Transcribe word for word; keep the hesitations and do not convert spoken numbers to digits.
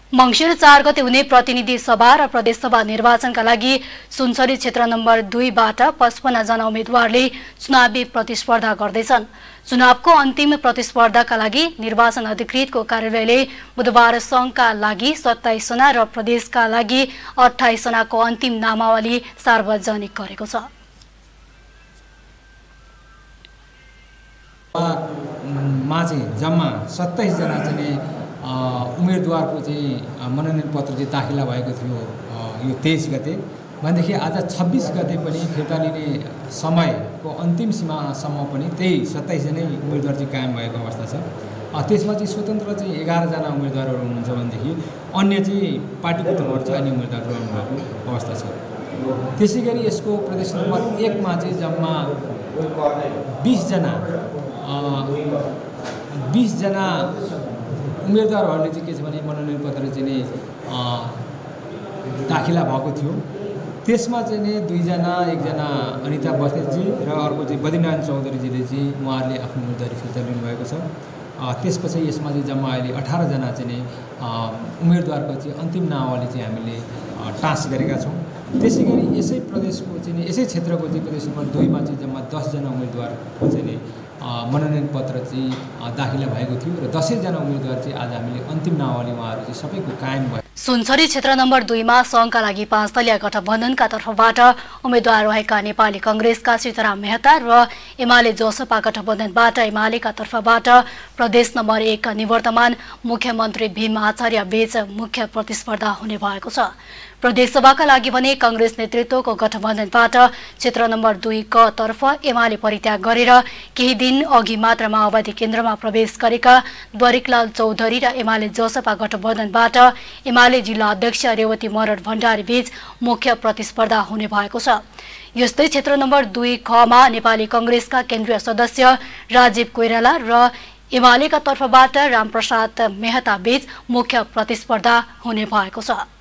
मंगिर चार गते हुने प्रतिनिधि सभा र प्रदेश सभा निर्वाचनका लागि सुनसरी क्षेत्र नम्बर दुईबाट पचपन्न जना उम्मेद्वारले चुनावी प्रतिस्पर्धा गर्दैछन्। चुनावको अन्तिम प्रतिस्पर्धाका लागि निर्वाचन अधिकृतको कार्यालयले बुधबार संघका लागि सत्ताइस जना र प्रदेशका लागि अट्ठाइस जनाको अन्तिम नामावली सार्वजनिक गरेको छ। मा चाहिँ जम्मा सत्ताइस जना चाहिँ उम्मेदवारको चाहिँ मनोनयन पत्र चाहिँ दाखिला भएको थियो यो तेइस गते भनेदेखि आज छब्बीस गते पनि फिर्ता लिने समयको अन्तिम सीमासम्म पनि त्यही सत्ताइस जना उम्मेदवार चाहिँ कायम भएको अवस्था छ। त्यसमा चाहिँ स्वतन्त्र चाहिँ एघार जना उम्मेदवारहरू हुनुहुन्छ भनेदेखि अन्य चाहिँ पार्टीको तर्फबाट चाहिँ अन्य उम्मेदवारहरू रहनुभएको अवस्था छ। त्यसै गरी यसको प्रदेश नम्बर एकमा चाहिँ जम्मा बिसजना बिसजना उम्मेदवारहरूले चाहिँ के छ भने मनोनयन पत्र चाहिँ नि दाखिला भएको थियो। त्यसमा चाहिँ नि दुईजना एकजना अनिता बस्नेतजी र अर्को चाहिँ बद्रीनारायण चौधरीजीले चाहिँ उहाँहरूले आफ्नो उम्मेदवारी फिर्ता लिनुभएको छ। त्यसपछि यसमा चाहिँ जम्मा अहिले अठारजना चाहिँ नि उम्मेदवारको चाहिँ अन्तिम नामावली चाहिँ हामीले टाँस गरेका छौँ। त्यसै गरी यसै प्रदेशको चाहिँ यसै क्षेत्रको चाहिँ प्रदेश नम्बर दुईमा चाहिँ जम्मा दसजना उम्मेदवारको चाहिँ नि मनोनयन पत्र चाहिँ दाखिला भएको थियो र दसैँजना उम्मेदवार चाहिँ आज हामीले अन्तिम नामावली उहाँहरू चाहिँ सबैको कायम भयो। सुनसरी क्षेत्र नम्बर दुईमा संघका लागि पाँच दलीय गठबन्धनका तर्फबाट उम्मेद्वार रहेका नेपाली कंग्रेसका सीताराम मेहता र एमाले जसपा गठबन्धनबाट एमालेका तर्फबाट प्रदेश नम्बर एक निवर्तमान मुख्यमन्त्री भीम आचार्य बीच मुख्य प्रतिस्पर्धा हुने भएको छ। प्रदेशसभाका लागि भने कांग्रेस नेतृत्वको गठबन्धनबाट क्षेत्र नम्बर दुई क तर्फ एमाले परित्याग गरेर केही दिन अघि मात्र माओवादी केन्द्रमा प्रवेश गरेका द्वारिकलाल चौधरी र एमाले जसपा गठबन्धनबाट एमाले जिल्ला अध्यक्ष रेवती मरड भण्डारी बीच मुख्य प्रतिस्पर्धा हुने भएको छ। यस्तै क्षेत्र नम्बर दुई ख मा नेपाली कांग्रेसका केन्द्रीय सदस्य राजीव कोइराला र एमालेका तर्फबाट रामप्रसाद मेहता बीच मुख्य प्रतिस्पर्धा हुने भएको छ।